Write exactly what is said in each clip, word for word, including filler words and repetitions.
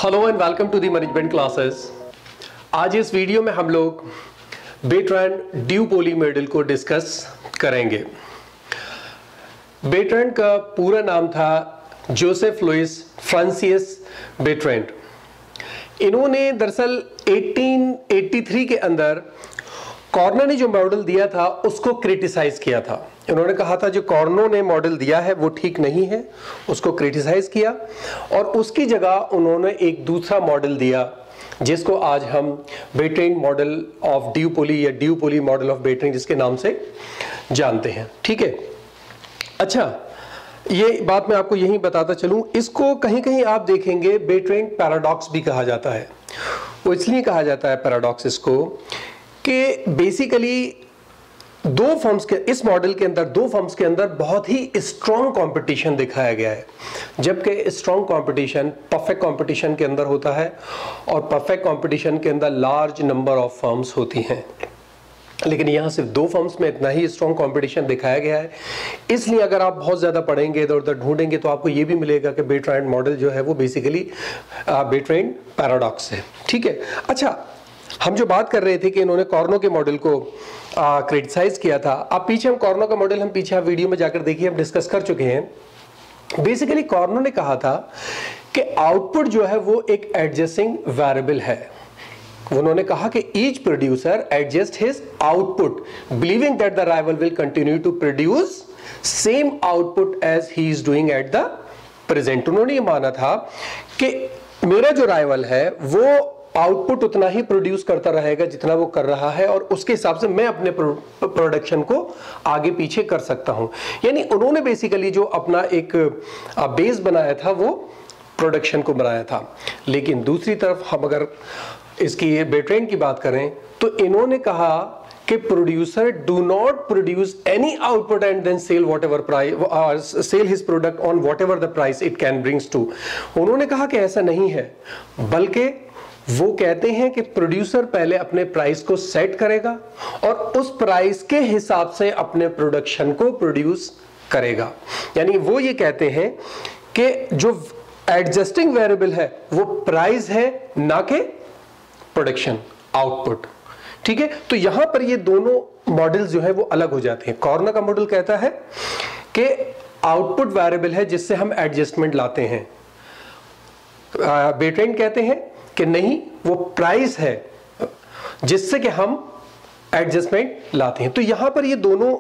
Hello and welcome to the management classes. आज इस video में हम लोग बेट्रैंड ड्यूपोली मॉडल को डिस्कस करेंगे। बेट्रैंड का पूरा नाम था जोसेफ लुइस फ्रांसिस बेट्रैंड। इन्होंने दरअसल अठारह सौ तिरासी के अंदर कॉर्नो ने जो मॉडल दिया था उसको क्रिटिसाइज किया था। इन्होंने कहा था जो कॉर्नो ने मॉडल दिया है वो ठीक नहीं है, उसको क्रिटिसाइज किया और उसकी जगह उन्होंने एक दूसरा मॉडल दिया जिसको आज हम बेट्रैंड मॉडल ऑफ ड्यूपोली या ड्यूपोली मॉडल ऑफ बेट्रैंड जिसके नाम से जानते हैं। ठीक है, अच्छा ये बात मैं आपको यही बताता चलूं। इसको कहीं कहीं आप देखेंगे बेट्रैंड पैराडॉक्स भी कहा जाता है। वो इसलिए कहा जाता है पैराडॉक्स इसको कि बेसिकली दो फर्म्स के इस मॉडल के अंदर दो फर्म्स के अंदर बहुत ही स्ट्रॉन्ग कंपटीशन दिखाया गया है, जबकि स्ट्रॉन्ग कंपटीशन परफेक्ट कंपटीशन के अंदर होता है और परफेक्ट कंपटीशन के अंदर लार्ज नंबर ऑफ फर्म्स होती हैं। लेकिन यहाँ सिर्फ दो फर्म्स में इतना ही स्ट्रॉन्ग कंपटीशन दिखाया गया है। इसलिए अगर आप बहुत ज़्यादा पढ़ेंगे इधर उधर ढूंढेंगे तो आपको ये भी मिलेगा कि बेट्रैंड मॉडल जो है वो बेसिकली बेट्रैंड पैराडॉक्स है। ठीक है, अच्छा हम जो बात कर रहे थे कि इन्होंने कॉर्नो के मॉडल को क्रिटिसाइज किया था। अब पीछे हम कॉर्नो का मॉडल हम पीछे आप वीडियो में जाकर देखिए, हम डिस्कस कर चुके हैं। बेसिकली कॉर्नो ने कहा था कि आउटपुट जो है वो एक एडजस्टिंग वेरिएबल है। उन्होंने कहा कि each producer adjust his output believing that the rival will continue to produce same output as he is doing at the present. उन्होंने ये माना था कि मेरा जो राइवल है वो आउटपुट उतना ही प्रोड्यूस करता रहेगा जितना वो कर रहा है और उसके हिसाब से मैं अपने प्रोडक्शन को आगे पीछे कर सकता हूं। यानी उन्होंने बेसिकली जो अपना एक बेस बनाया था वो प्रोडक्शन को बनाया था। लेकिन दूसरी तरफ हम अगर इसकी बेट्रैंड की बात करें तो इन्होंने कहा कि producer do not produce any output and then sell whatever price sell his product on whatever the price it can brings to. उन्होंने कहा कि ऐसा नहीं है, बल्कि वो कहते हैं कि प्रोड्यूसर पहले अपने प्राइस को सेट करेगा और उस प्राइस के हिसाब से अपने प्रोडक्शन को प्रोड्यूस करेगा। यानी वो ये कहते हैं कि जो एडजस्टिंग वेरिएबल है वो प्राइस है, ना कि प्रोडक्शन आउटपुट। ठीक है, तो यहां पर ये दोनों मॉडल्स जो है वो अलग हो जाते हैं। कॉर्नो का मॉडल कहता है कि आउटपुट वेरिएबल है जिससे हम एडजस्टमेंट लाते हैं। बेट्रैंड कहते हैं कि नहीं, वो प्राइस है जिससे कि हम एडजस्टमेंट लाते हैं। तो यहां पर ये दोनों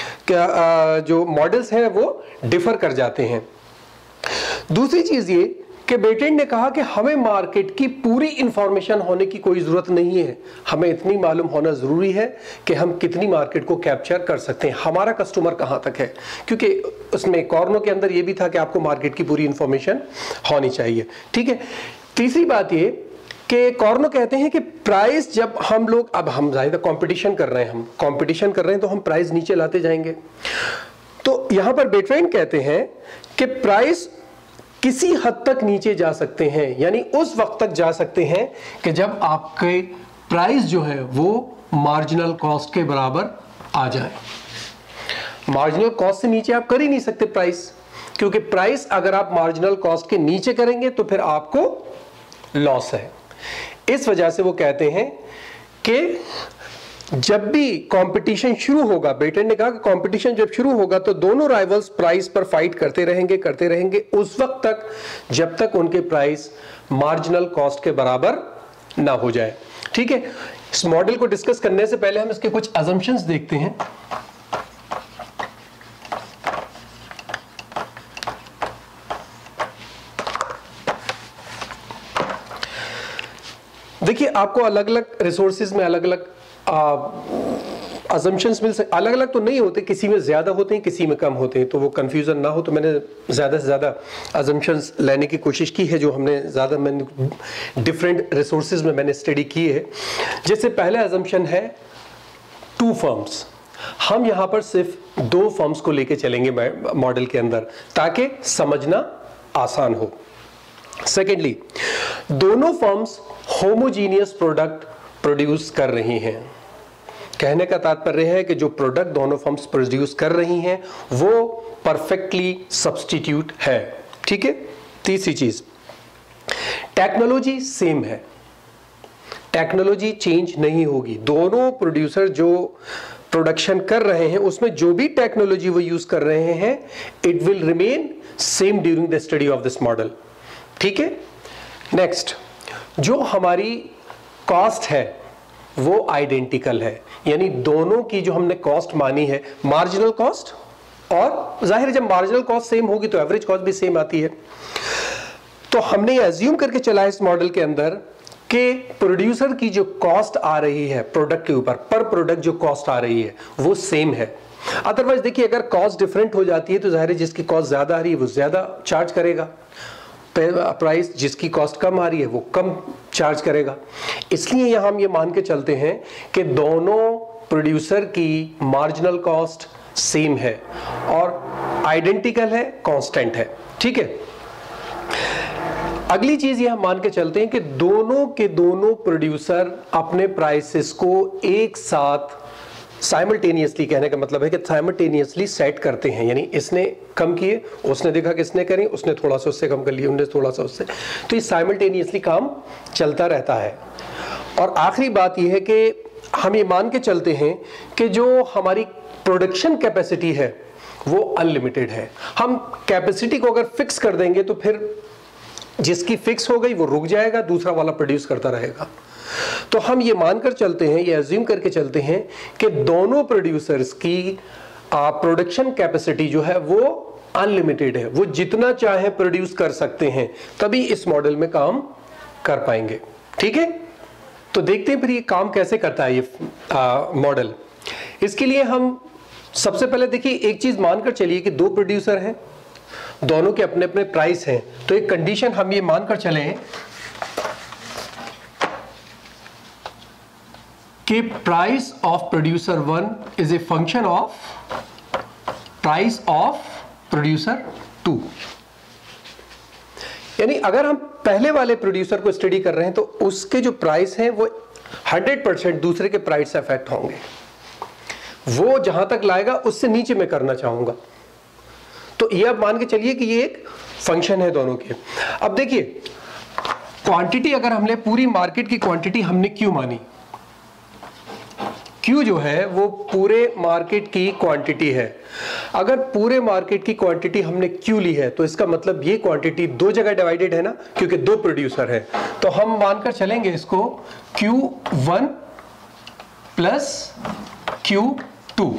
जो मॉडल्स हैं वो डिफर कर जाते हैं। दूसरी चीज ये कि बेट्रैंड ने कहा कि हमें मार्केट की पूरी इंफॉर्मेशन होने की कोई जरूरत नहीं है, हमें इतनी मालूम होना जरूरी है कि हम कितनी मार्केट को कैप्चर कर सकते हैं, हमारा कस्टमर कहां तक है। क्योंकि उसमें कॉर्नो के अंदर यह भी था कि आपको मार्केट की पूरी इंफॉर्मेशन होनी चाहिए। ठीक है, तीसरी बात ये कि कॉर्नो कहते हैं कि प्राइस जब हम लोग अब हम ज्यादा कंपटीशन कर रहे हैं हम कंपटीशन कर रहे हैं तो हम प्राइस नीचे लाते जाएंगे। तो यहां पर बेट्रैंड कहते हैं कि प्राइस किसी हद तक नीचे जा सकते हैं, यानी उस वक्त तक जा सकते हैं कि जब आपके प्राइस जो है वो मार्जिनल कॉस्ट के बराबर आ जाए। मार्जिनल कॉस्ट से नीचे आप कर ही नहीं सकते प्राइस, क्योंकि प्राइस अगर आप मार्जिनल कॉस्ट के नीचे करेंगे तो फिर आपको लॉस है। इस वजह से वो कहते हैं कि जब भी कंपटीशन शुरू होगा, बेट्रैंड ने कहा कि कंपटीशन जब शुरू होगा तो दोनों राइवल्स प्राइस पर फाइट करते रहेंगे करते रहेंगे उस वक्त तक जब तक उनके प्राइस मार्जिनल कॉस्ट के बराबर ना हो जाए। ठीक है, इस मॉडल को डिस्कस करने से पहले हम इसके कुछ असम्पशंस देखते हैं। देखिए, आपको अलग अलग रिसोर्सेज में अलग अलग असम्पशंस मिल सकते, अलग अलग तो नहीं होते, किसी में ज्यादा होते हैं किसी में कम होते हैं, तो वो कंफ्यूजन ना हो तो मैंने ज्यादा से ज्यादा असम्पशंस लेने की कोशिश की है जो हमने ज्यादा मैंने डिफरेंट रिसोर्सेज में मैंने स्टडी की है। जैसे पहला असम्पशन है टू फर्म्स। हम यहां पर सिर्फ दो फर्म्स को लेके चलेंगे मॉडल के अंदर ताकि समझना आसान हो। सेकेंडली, दोनों फर्म्स होमोजीनियस प्रोडक्ट प्रोड्यूस कर रही हैं। कहने का तात्पर्य है कि जो प्रोडक्ट दोनों फर्म्स प्रोड्यूस कर रही हैं वो परफेक्टली सब्स्टिट्यूट है। ठीक है, तीसरी चीज टेक्नोलॉजी सेम है, टेक्नोलॉजी चेंज नहीं होगी। दोनों प्रोड्यूसर जो प्रोडक्शन कर रहे हैं उसमें जो भी टेक्नोलॉजी वो यूज कर रहे हैं, it will remain same during the study of this model. ठीक है। नेक्स्ट, जो हमारी कॉस्ट है वो आइडेंटिकल है, यानी दोनों की जो हमने कॉस्ट मानी है, मार्जिनल कॉस्ट, और जाहिर जब मार्जिनल कॉस्ट सेम होगी तो एवरेज कॉस्ट भी सेम आती है। तो हमने ये अज्यूम करके चला इस मॉडल के अंदर कि प्रोड्यूसर की जो कॉस्ट आ रही है प्रोडक्ट के ऊपर, पर प्रोडक्ट जो कॉस्ट आ रही है वो सेम है। अदरवाइज देखिए, अगर कॉस्ट डिफरेंट हो जाती है तो जाहिर है जिसकी कॉस्ट ज्यादा आ रही है वो ज्यादा चार्ज करेगा प्राइस, जिसकी कॉस्ट कम आ रही है वो कम चार्ज करेगा। इसलिए यहां हम ये मान के चलते हैं कि दोनों प्रोड्यूसर की मार्जिनल कॉस्ट सेम है और आइडेंटिकल है, कांस्टेंट है। ठीक है। अगली चीज ये हम मान के चलते हैं कि दोनों के दोनों प्रोड्यूसर अपने प्राइसेस को एक साथ साइमल्टेनियसली, कहने का मतलब है कि साइमल्टेनियसली सेट करते हैं, यानी इसने कम किए, उसने देखा कि इसने करी, उसने थोड़ा सा उससे कम कर लिया, उन्होंने थोड़ा सा उससे, तो ये साइमल्टेनियसली काम चलता रहता है। और आखिरी बात यह है कि हम ये मान के चलते हैं कि जो हमारी प्रोडक्शन कैपेसिटी है वो अनलिमिटेड है। हम कैपेसिटी को अगर फिक्स कर देंगे तो फिर जिसकी फिक्स हो गई वो रुक जाएगा, दूसरा वाला प्रोड्यूस करता रहेगा। तो हम ये मानकर चलते हैं, ये अज्यूम करके चलते हैं कि दोनों प्रोड्यूसर्स की प्रोडक्शन कैपेसिटी जो है वो अनलिमिटेड है, वो जितना चाहे प्रोड्यूस कर सकते हैं, तभी इस मॉडल में काम कर पाएंगे। ठीक है। तो देखते हैं फिर ये काम कैसे करता है ये मॉडल। इसके लिए हम सबसे पहले देखिए एक चीज मानकर चलिए कि दो प्रोड्यूसर हैं, दोनों के अपने अपने प्राइस हैं। तो एक कंडीशन हम ये मानकर चले कि price of producer one is a function of price of producer two. यानी अगर हम पहले वाले प्रोड्यूसर को स्टडी कर रहे हैं तो उसके जो प्राइस हैं वो हंड्रेड परसेंट दूसरे के प्राइस से अफेक्ट होंगे। वो जहां तक लाएगा उससे नीचे मैं करना चाहूंगा। तो ये अब मान के चलिए कि ये एक फंक्शन है दोनों के। अब देखिए, क्वांटिटी अगर हमने पूरी मार्केट की क्वांटिटी हमने क्यू मानी, क्यू जो है वो पूरे मार्केट की क्वांटिटी है। अगर पूरे मार्केट की क्वांटिटी हमने क्यू ली है तो इसका मतलब ये क्वांटिटी दो जगह डिवाइडेड है ना, क्योंकि दो प्रोड्यूसर है। तो हम मानकर चलेंगे इसको Q one plus Q two.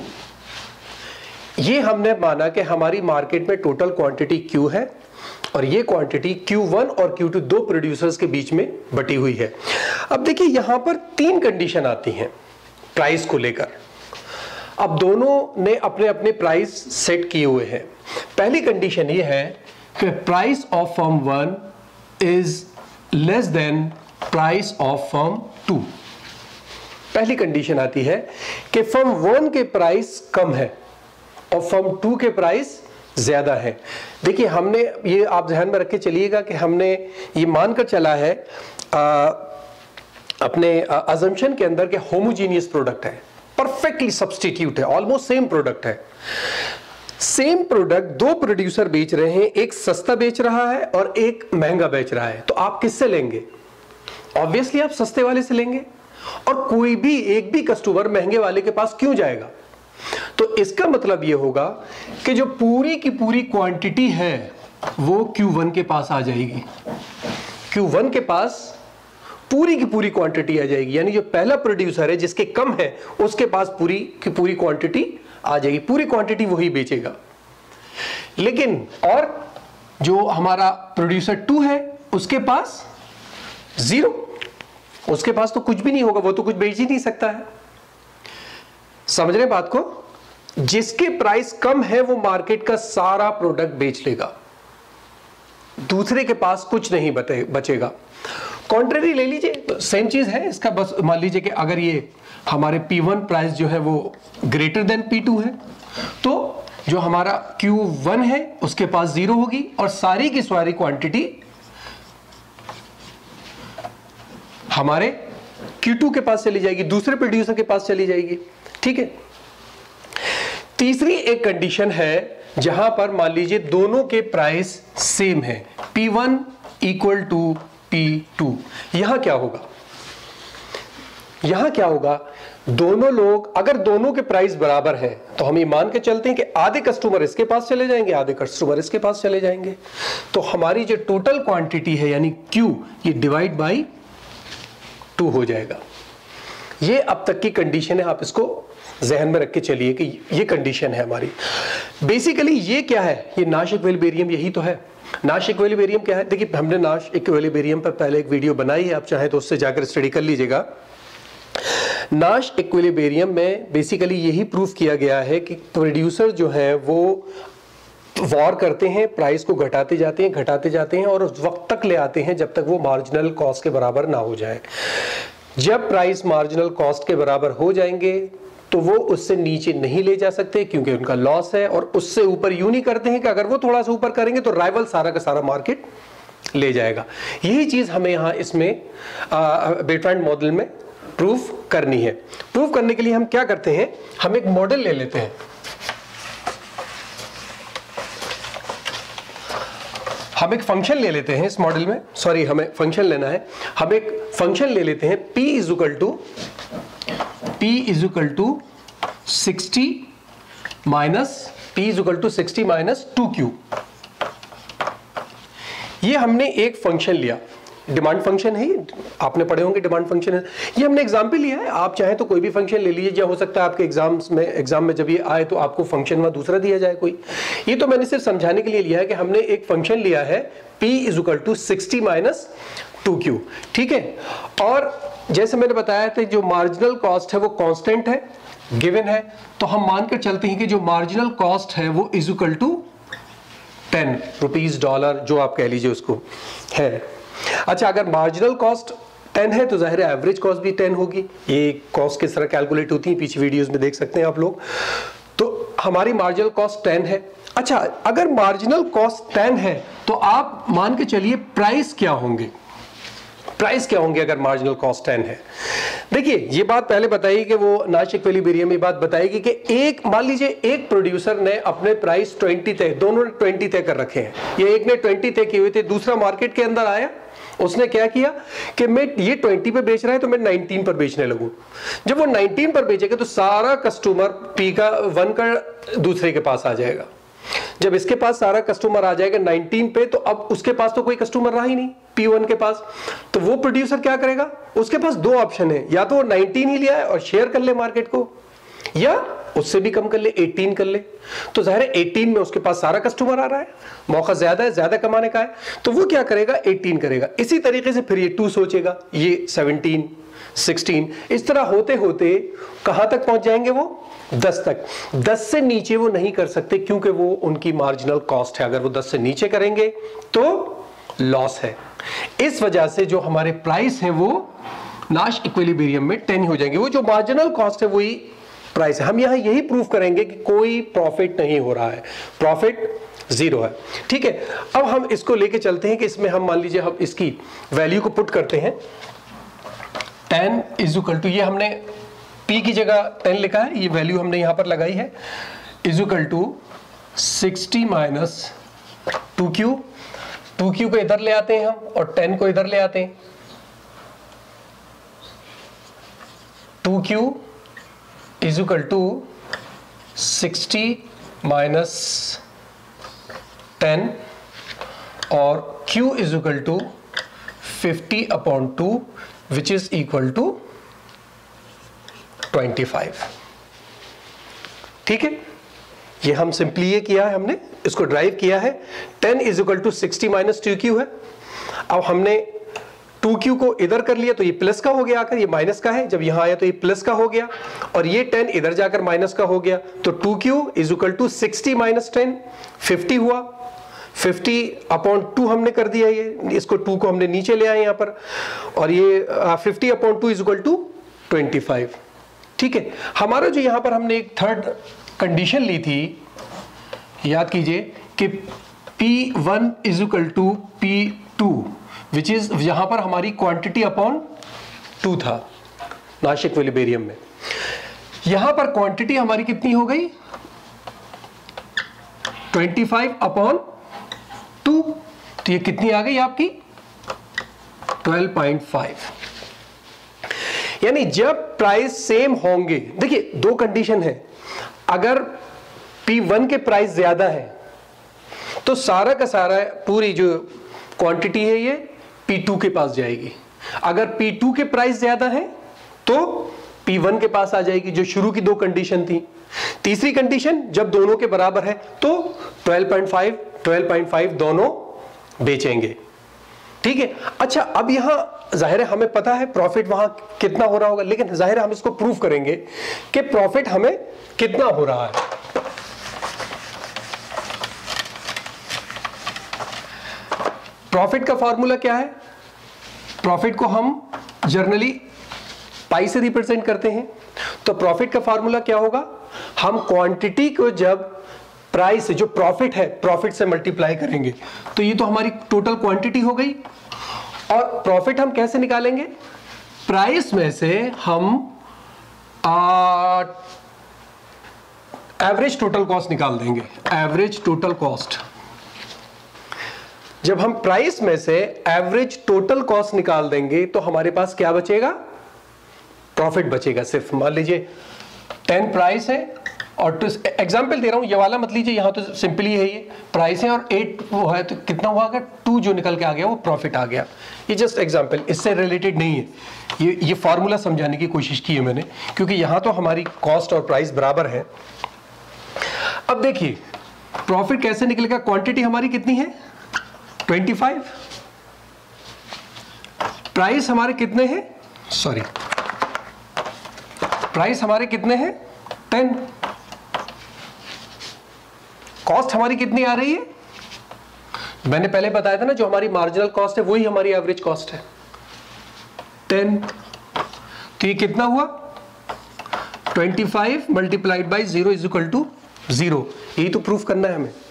ये हमने माना कि हमारी मार्केट में टोटल क्वांटिटी क्यू है और ये क्वांटिटी क्यू वन और क्यू टू दो प्रोड्यूसर्स के बीच में बटी हुई है। अब देखिए यहां पर तीन कंडीशन आती हैं प्राइस को लेकर। अब दोनों ने अपने अपने प्राइस सेट किए हुए हैं। पहली कंडीशन ये है कि price of firm one is less than price of firm two. पहली कंडीशन आती है कि फर्म वन के प्राइस कम है और फर्म टू के प्राइस ज्यादा है। देखिए हमने ये, आप ध्यान में रख के चलिएगा कि हमने ये मानकर चला है आ, अपने अजम्पशन के अंदर के होमोजीनियस प्रोडक्ट है, परफेक्टली सब्स्टिट्यूट है, ऑलमोस्ट सेम प्रोडक्ट है। सेम प्रोडक्ट दो प्रोड्यूसर बेच रहे हैं, एक सस्ता बेच रहा है और एक महंगा बेच रहा है। तो आप किससे लेंगे? ऑब्वियसली आप सस्ते वाले से लेंगे, और कोई भी एक भी कस्टमर महंगे वाले के पास क्यों जाएगा? तो इसका मतलब यह होगा कि जो पूरी की पूरी क्वांटिटी है वो क्यू वन के पास आ जाएगी। क्यू वन के पास पूरी की पूरी क्वांटिटी आ जाएगी, यानी जो पहला प्रोड्यूसर है जिसके कम है उसके पास पूरी की पूरी क्वांटिटी आ जाएगी, पूरी क्वांटिटी वही बेचेगा। लेकिन और जो हमारा प्रोड्यूसर टू है उसके पास जीरो, उसके पास तो कुछ भी नहीं होगा, वो तो कुछ बेच ही नहीं सकता है। समझ रहे बात को? जिसके प्राइस कम है वो मार्केट का सारा प्रोडक्ट बेच लेगा, दूसरे के पास कुछ नहीं बचेगा। कॉन्ट्रेरी ले लीजिए तो सेम चीज है इसका। बस मान लीजिए कि अगर ये हमारे पी वन प्राइस जो है वो ग्रेटर देन पी टू है तो जो हमारा क्यू वन है उसके पास जीरो होगी और सारी की सारी क्वांटिटी हमारे क्यू टू के पास चली जाएगी, दूसरे प्रोड्यूसर के पास चली जाएगी। ठीक है। तीसरी एक कंडीशन है जहां पर मान लीजिए दोनों के प्राइस सेम है, P one equal to P two. यहां क्या होगा, यहां क्या होगा, दोनों लोग अगर दोनों के प्राइस बराबर हैं तो हम ये मान के चलते हैं कि आधे कस्टमर इसके पास चले जाएंगे, आधे कस्टमर इसके पास चले जाएंगे। तो हमारी जो टोटल क्वांटिटी है यानी Q, ये डिवाइड बाई टू हो जाएगा। ये अब तक की कंडीशन है, आप इसको जहन में रख के चलिए कि ये कंडीशन है हमारी। बेसिकली ये क्या है, ये नाश इक्विलिब्रियम यही तो है। नाश इक्विलिब्रियम क्या है, देखिए हमने नाश इक्विलिब्रियम पर पहले एक वीडियो बनाई है, आप चाहें तो उससे जाकर स्टडी कर लीजिएगा। नाश इक्विलिब्रियम में बेसिकली यही प्रूफ किया गया है कि प्रोड्यूसर जो है वो वॉर करते हैं, प्राइस को घटाते जाते हैं घटाते जाते हैं और उस वक्त तक ले आते हैं जब तक वो मार्जिनल कॉस्ट के बराबर ना हो जाए। जब प्राइस मार्जिनल कॉस्ट के बराबर हो जाएंगे तो वो उससे नीचे नहीं ले जा सकते क्योंकि उनका लॉस है, और उससे ऊपर यूं नहीं करते हैं कि अगर वो थोड़ा सा ऊपर करेंगे तो राइवल सारा का सारा मार्केट ले जाएगा। यही चीज हमें यहां इसमें बेरट्रांड मॉडल में प्रूफ करनी है। प्रूफ करने के लिए हम क्या करते हैं, हम एक मॉडल ले लेते हैं। हम एक फंक्शन ले लेते हैं इस मॉडल में, सॉरी हमें फंक्शन लेना है, हम एक फंक्शन ले लेते हैं P is equal to P is equal to sixty minus P is equal to sixty minus two Q. ये हमने एक फंक्शन लिया, डिमांड फंक्शन है, आपने पढ़े होंगे डिमांड फंक्शन है। ये हमने एग्जाम्पल लिया है, आप चाहें तो कोई भी फंक्शन ले लीजिए, या हो सकता है आपके एग्जाम्स में एग्जाम में जब ये आए तो आपको फंक्शन वहां दूसरा दिया जाए कोई। ये तो मैंने सिर्फ समझाने के लिए लिया है कि हमने एक फंक्शन लिया है P is equal to sixty minus two Q, ठीक है। और जैसे मैंने बताया था जो मार्जिनल कॉस्ट है वो कांस्टेंट है, गिवन है, तो हम मानकर चलते हैं कि जो मार्जिनल कॉस्ट है वो is equal to ten rupees dollar, जो आप कह लीजिए उसको है। अच्छा, अगर मार्जिनल कॉस्ट टेन है तो जाहिर है एवरेज कॉस्ट भी टेन होगी। ये कॉस्ट किस तरह कैलकुलेट होती है पीछे वीडियोस में देख सकते हैं आप लोग। तो हमारी मार्जिनल कॉस्ट टेन है। अच्छा, अगर मार्जिनल कॉस्ट टेन है तो आप मान के चलिए प्राइस क्या होंगे, प्राइस क्या होंगे अगर मार्जिनल कॉस्ट टेन है। देखिए ये बात पहले बताई कि वो नाश इक्विलिब्रियम में बात बताएगी कि एक मान लीजिए एक प्रोड्यूसर ने अपने प्राइस ट्वेंटी तय, दोनों ने ट्वेंटी तय कर रखे हैं, ये एक ने ट्वेंटी तय किए हुए थे, दूसरा मार्केट के अंदर आया, उसने क्या किया कि मैं ये ट्वेंटी पे बेच रहा है तो मैं नाइनटीन पर बेचने लगूं। जब वो नाइनटीन पर बेचेगा तो सारा कस्टमर पी का वन का दूसरे के पास आ जाएगा। जब इसके पास सारा कस्टमर आ जाएगा नाइनटीन पे तो अब उसके पास तो कोई कस्टमर रहा ही नहीं पी वन के पास, तो वो प्रोड्यूसर क्या करेगा, उसके पास दो ऑप्शन है, या तो वो नाइनटीन ही लिया है और शेयर कर ले मार्केट को, या उससे भी कम कर ले, एटीन कर ले। तो जाहिर है एटीन में उसके पास सारा कस्टमर आ रहा है, मौका ज्यादा है, ज्यादा कमाने का है, तो वो क्या करेगा, एटीन करेगा। इसी तरीके से फिर ये टू सोचेगा, ये सेवनटीन, सिक्सटीन, इस तरह होते होते कहां तक पहुंच जाएंगे वो, दस तक। दस से नीचे वो नहीं कर सकते क्योंकि वो उनकी मार्जिनल कॉस्ट है, अगर वो दस से नीचे करेंगे तो लॉस है। इस वजह से जो हमारे प्राइस है वो नाश इक्विलिब्रियम में टेन हो जाएंगे, वो जो मार्जिनल कॉस्ट है वही प्राइस है। हम यहां यही प्रूव करेंगे कि कोई प्रॉफिट नहीं हो रहा है, प्रॉफिट जीरो है, ठीक है। अब हम इसको लेके चलते हैं कि इसमें हम मान लीजिए हम इसकी वैल्यू को पुट करते हैं, टेन इज इक्वल टू, ये हमने P की जगह टेन लिखा है, ये वैल्यू हमने यहां पर लगाई है, is equal to sixty minus two Q. Two Q को इधर ले आते हैं हम और टेन को इधर ले आते हैं, two Q is equal to sixty minus ten और Q is equal to fifty upon two which is equal to twenty five. ठीक है, ये हम सिंपली ये किया है, हमने इसको ड्राइव किया है। Ten is equal to sixty minus two Q है। अब हमने टू क्यू को इधर कर लिया तो ये प्लस का हो गया, आकर ये माइनस का है, जब यहां आया तो ये प्लस का हो गया, और ये टेन इधर जाकर माइनस का हो गया, तो two Q is equal to sixty minus ten, fifty हुआ। फिफ्टी अपॉन टू हमने कर दिया, ये इसको टू को हमने नीचे ले आए यहां पर, और ये fifty upon two is equal to twenty five. ठीक है, हमारा जो यहां पर हमने एक थर्ड कंडीशन ली थी, याद कीजिए कि P one is equal to P two, which is यहां पर हमारी क्वांटिटी अपॉन टू था नाश इक्विलिब्रियम में। यहां पर क्वांटिटी हमारी कितनी हो गई, ट्वेंटी फाइव अपॉन टू, तो ये कितनी आ गई आपकी ट्वेल्व पॉइंट फाइव। यानी जब प्राइस सेम होंगे, देखिए दो कंडीशन है, अगर पी वन के प्राइस ज्यादा है तो सारा का सारा पूरी जो क्वांटिटी है ये पी टू के पास जाएगी, अगर पी टू के प्राइस ज्यादा है तो पी वन के पास आ जाएगी, जो शुरू की दो कंडीशन थी। तीसरी कंडीशन जब दोनों के बराबर है तो twelve point five twelve point five दोनों बेचेंगे, ठीक है। अच्छा, अब यहां जाहिर है हमें पता है प्रॉफिट वहां कितना हो रहा होगा, लेकिन जाहिर है हम इसको प्रूव करेंगे कि प्रॉफिट हमें कितना हो रहा है। प्रॉफिट का फॉर्मूला क्या है? प्रॉफिट को हम जनरली पाई से रिप्रेजेंट करते हैं, तो प्रॉफिट का फॉर्मूला क्या होगा? हम क्वांटिटी को जब प्राइस जो प्रॉफिट है प्रॉफिट से मल्टीप्लाई करेंगे, तो ये तो हमारी टोटल क्वांटिटी हो गई। और प्रॉफिट हम कैसे निकालेंगे? प्राइस में से हम एवरेज टोटल कॉस्ट निकाल देंगे, एवरेज टोटल कॉस्ट। जब हम प्राइस में से एवरेज टोटल कॉस्ट निकाल देंगे तो हमारे पास क्या बचेगा? प्रॉफिट बचेगा। सिर्फ मान लीजिए टेन प्राइस है और तो एग्जाम्पल दे रहा हूं, ये वाला मत लीजिए, यहां तो सिंपली है, ये प्राइस है और एट वो है तो कितना हुआ? अगर टू जो निकल के आ गया वो प्रॉफिट आ गया। ये जस्ट एग्जाम्पल, इससे रिलेटेड नहीं है, ये ये फॉर्मूला समझाने की कोशिश की है मैंने, क्योंकि यहां तो हमारी कॉस्ट और प्राइस बराबर है। अब देखिए प्रॉफिट कैसे निकलेगा? क्वांटिटी हमारी कितनी है? Twenty five. प्राइस हमारे कितने हैं? सॉरी, प्राइस हमारे कितने हैं? टेन। कॉस्ट हमारी कितनी आ रही है? मैंने पहले बताया था ना, जो हमारी मार्जिनल कॉस्ट है वही हमारी एवरेज कॉस्ट है, टेन। तो ये कितना हुआ? Twenty five multiplied by zero is equal to zero. यही तो प्रूफ करना है हमें।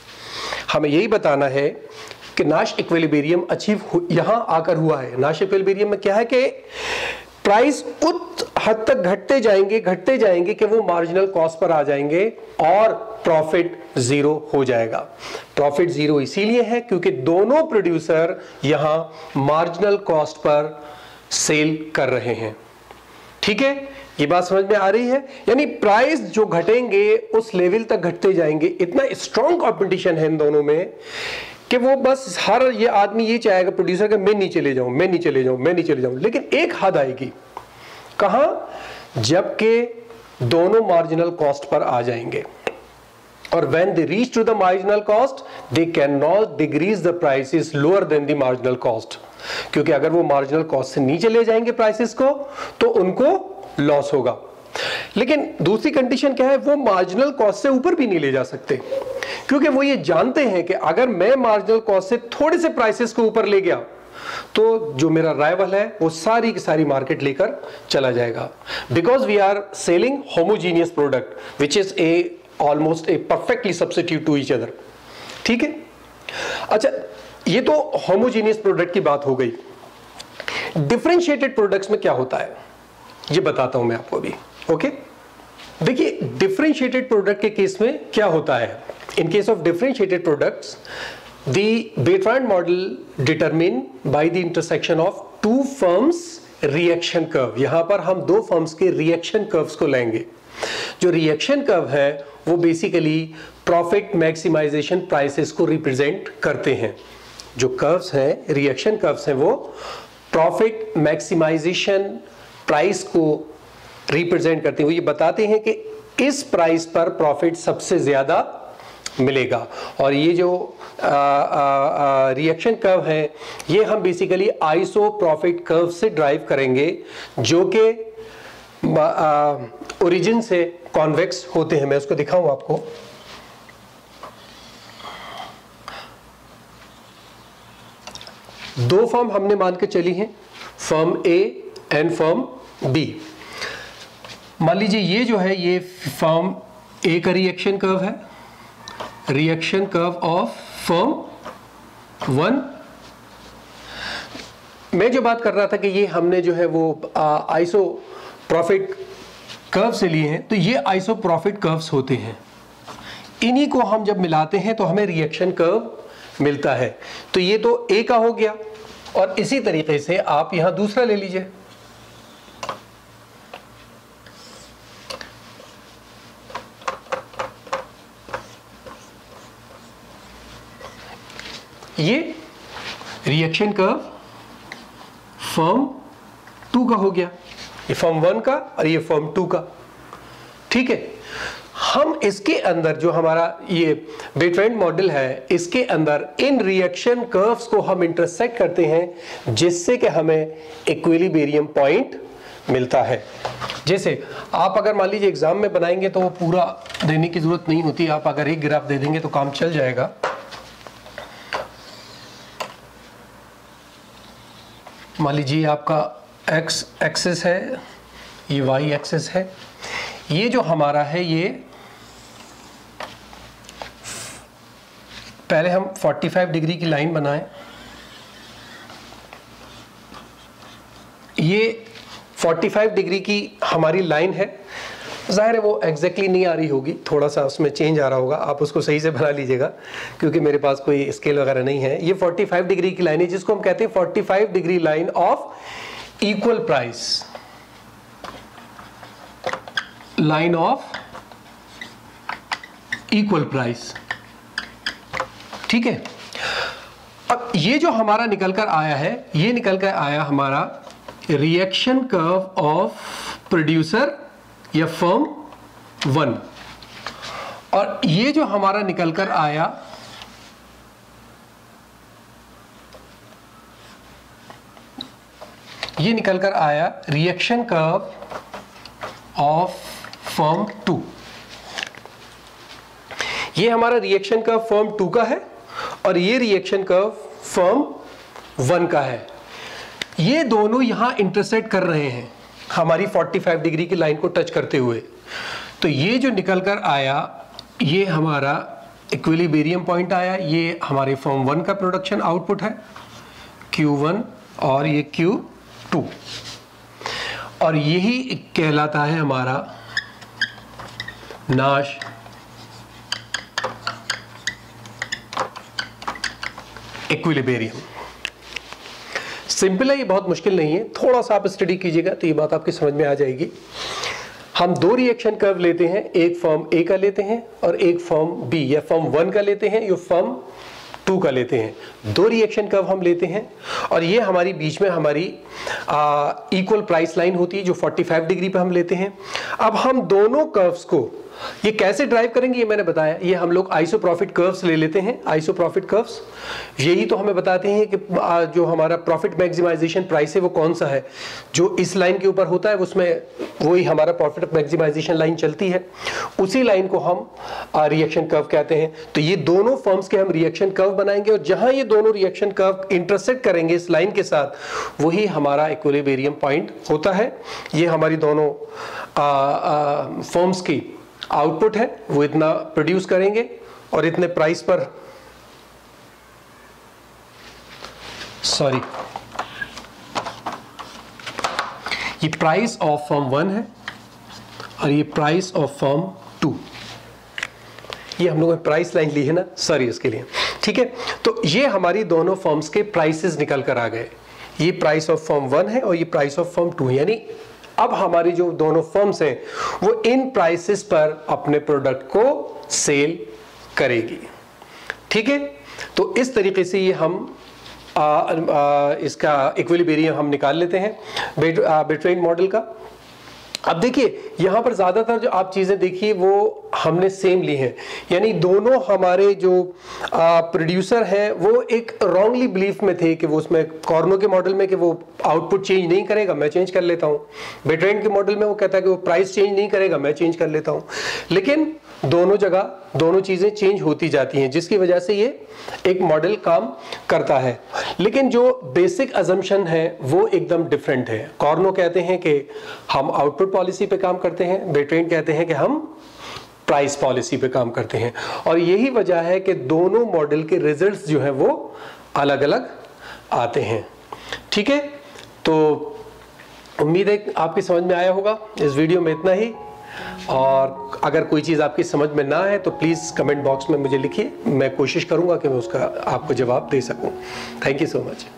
हमें यही बताना है कि नाश इक्विलिब्रियम अचीव यहां आकर हुआ है। नाश इक्विलिब्रियम में क्या है कि प्राइस उत हद तक घटते जाएंगे घटते जाएंगे कि वो मार्जिनल कॉस्ट पर आ जाएंगे और प्रॉफिट जीरो हो जाएगा। प्रॉफिट जीरो इसीलिए है क्योंकि दोनों प्रोड्यूसर यहां मार्जिनल कॉस्ट पर सेल कर रहे हैं, ठीक है। ये बात समझ में आ रही है? यानी प्राइस जो घटेंगे उस लेवल तक घटते जाएंगे। इतना स्ट्रॉन्ग कंपटीशन है इन दोनों में कि वो बस हर ये आदमी ये चाहेगा प्रोड्यूसर का, मैं नीचे ले जाऊं मैं नीचे ले जाऊं मैं नीचे ले जाऊं। लेकिन एक हद आएगी, कहां? जबकि दोनों मार्जिनल कॉस्ट पर आ जाएंगे, और when they reach to the marginal cost they cannot decrease the prices lower than the marginal cost, क्योंकि अगर वो मार्जिनल कॉस्ट से नीचे ले जाएंगे प्राइसेस को तो उनको लॉस होगा। लेकिन दूसरी कंडीशन क्या है? वो मार्जिनल कॉस्ट से ऊपर भी नहीं ले जा सकते, क्योंकि वो ये जानते हैं कि अगर मैं मार्जिनल कॉस्ट से थोड़े से प्राइसेस को ऊपर ले गया तो जो मेरा राइवल है वो सारी की सारी मार्केट लेकर चला जाएगा। Because we are selling homogeneous product which is a almost a perfectly substitute to each other, ठीक है। अच्छा, ये तो होमोजीनियस प्रोडक्ट की बात हो गई। डिफरेंशिएटेड प्रोडक्ट्स में क्या होता है ये बताता हूं मैं आपको अभी, ओके। देखिए डिफरेंशिएटेड प्रोडक्ट के केस में क्या होता है? In case of differentiated products the Bertrand model determine by the intersection of two firms reaction curve. यहां पर हम दो फर्म्स के रिएक्शन कर्व्स को लेंगे। जो रिएक्शन कर्व है वो बेसिकली प्रॉफिट मैक्सिमाइजेशन प्राइसेस को रिप्रेजेंट करते हैं। जो कर्व्स हैं, रिएक्शन कर्व्स हैं, वो प्रॉफिट मैक्सिमाइजेशन प्राइस को रिप्रेजेंट करते हैं। वो ये बताते हैं कि इस प्राइस पर प्रॉफिट सबसे ज्यादा मिलेगा। और ये जो रिएक्शन कर्व है ये हम बेसिकली आइसो प्रॉफिट कर्व से ड्राइव करेंगे, जो कि ओरिजिन से कॉन्वेक्स होते हैं। मैं उसको दिखाऊं आपको। दो फर्म हमने मान के चली हैं, firm A and firm B. मान लीजिए ये जो है ये फर्म ए का रिएक्शन कर्व है, reaction curve of firm one. मैं जो बात कर रहा था कि ये हमने जो है वो आइसो प्रॉफिट कर्व से लिए हैं, तो ये आइसो प्रॉफिट कर्व्स होते हैं। इन्हीं को हम जब मिलाते हैं तो हमें रिएक्शन कर्व मिलता है। तो ये तो ए का हो गया, और इसी तरीके से आप यहां दूसरा ले लीजिए। ये रिएक्शन कर्व फॉर्म टू का हो गया, ये फॉर्म वन का और ये फॉर्म टू का। ठीक है, हम इसके अंदर जो हमारा ये बेट्रेंड मॉडल है, इसके अंदर इन रिएक्शन कर्व्स को हम इंटरसेक्ट करते हैं, जिससे कि हमें इक्विलिब्रियम पॉइंट मिलता है। जैसे आप अगर मान लीजिए एग्जाम में बनाएंगे तो वो पूरा देने की जरूरत नहीं होती, आप अगर एक ग्राफ दे देंगे तो काम चल जाएगा। मान लीजिए आपका एक्स एक्सिस है, ये वाई एक्सिस है, ये जो हमारा है ये पहले हम पैंतालीस डिग्री की लाइन बनाएं। ये पैंतालीस डिग्री की हमारी लाइन है, जाहिर है वो एग्जैक्टली नहीं आ रही होगी, थोड़ा सा उसमें चेंज आ रहा होगा, आप उसको सही से बना लीजिएगा क्योंकि मेरे पास कोई स्केल वगैरह नहीं है। ये पैंतालीस डिग्री की लाइन है जिसको हम कहते हैं पैंतालीस degree line of equal price, line of equal price. ठीक है, अब ये जो हमारा निकल कर आया है, ये निकल कर आया हमारा रिएक्शन कर्व ऑफ प्रोड्यूसर या फर्म वन, और ये जो हमारा निकल कर आया ये निकल कर आया reaction curve of firm two. ये हमारा रिएक्शन कर्व फर्म टू का है और ये रिएक्शन कर्व फर्म वन का है। ये दोनों यहां इंटरसेक्ट कर रहे हैं हमारी पैंतालीस डिग्री की लाइन को टच करते हुए। तो ये जो निकल कर आया ये हमारा इक्विलिब्रियम पॉइंट आया, ये हमारे फॉर्म वन का प्रोडक्शन आउटपुट है क्यू वन और ये क्यू टू, और यही कहलाता है हमारा नाश इक्विलिब्रियम। सिंपल है, ये बहुत मुश्किल नहीं है, थोड़ा सा आप स्टडी कीजिएगा तो ये बात आपकी समझ में आ जाएगी। हम दो रिएक्शन कर्व लेते हैं, एक फॉर्म ए का लेते हैं और एक फॉर्म बी या फॉर्म वन का लेते हैं, या फॉर्म टू का लेते हैं। दो रिएक्शन कर्व हम लेते हैं और ये हमारी बीच में हमारी इक्वल प्राइस लाइन होती है जो पैंतालीस डिग्री पे हम लेते हैं। अब हम दोनों कर्व्स को ये कैसे ड्राइव करेंगे ये मैंने बताया, ये हम लोग आइसोप्रॉफिट कर्व्स ले लेते हैं। आइसोप्रॉफिट कर्व्स यही तो हमें बताते हैं कि जो हमारा प्रॉफिट मैक्सिमाइजेशन प्राइस है वो कौन सा है, जो इस लाइन के ऊपर होता है उसमें वही हमारा प्रॉफिट मैक्सिमाइजेशन लाइन चलती है, उसी लाइन को हम रिएक्शन कर्व कहते हैं। तो ये दोनों फॉर्म्स के हम रिएक्शन कर्व बनाएंगे और जहां ये दोनों रिएक्शन कर्व इंटरसेक्ट करेंगे इस लाइन के साथ, वही हमारा इक्विलिब्रियम पॉइंट होता है। ये हमारी दोनों फॉर्म्स की आउटपुट है, वो इतना प्रोड्यूस करेंगे और इतने प्राइस पर, सॉरी ये प्राइस ऑफ फॉर्म वन है और ये प्राइस ऑफ फॉर्म टू। ये हम लोगों ने प्राइस लाइन ली है ना, सॉरी इसके लिए। ठीक है, तो ये हमारी दोनों फॉर्म्स के प्राइसेस निकल कर आ गए। ये प्राइस ऑफ फॉर्म वन है और ये प्राइस ऑफ फॉर्म टू है, यानी अब हमारी जो दोनों फर्म्स हैं वो इन प्राइसेस पर अपने प्रोडक्ट को सेल करेगी। ठीक है, तो इस तरीके से ये हम आ, आ, इसका इक्विलिब्रियम हम निकाल लेते हैं बेट्रेंड मॉडल का। अब देखिए यहां पर ज्यादातर जो आप चीजें देखिए वो हमने सेम ली हैं, यानी दोनों हमारे जो प्रोड्यूसर हैं वो एक रॉन्गली बिलीफ में थे कि वो उसमें कॉर्नो के मॉडल में कि वो आउटपुट चेंज नहीं करेगा, मैं चेंज कर लेता हूं। बेट्रेंड के मॉडल में वो कहता है कि वो प्राइस चेंज नहीं करेगा, मैं चेंज कर लेता हूं। लेकिन दोनों जगह दोनों चीजें चेंज होती जाती हैं, जिसकी वजह से ये एक मॉडल काम करता है। लेकिन जो बेसिक अजम्पशन है वो एकदम डिफरेंट है। कॉर्नो कहते हैं कि हम आउटपुट पॉलिसी पे काम करते हैं, बेट्रेंड कहते हैं कि हम प्राइस पॉलिसी पे काम करते हैं, और यही वजह है कि दोनों मॉडल के रिजल्ट्स जो हैं वो अलग अलग आते हैं। ठीक है, तो उम्मीद है आपकी समझ में आया होगा। इस वीडियो में इतना ही, और अगर कोई चीज़ आपकी समझ में ना है तो प्लीज़ कमेंट बॉक्स में मुझे लिखिए, मैं कोशिश करूंगा कि मैं उसका आपको जवाब दे सकूं। Thank you so much.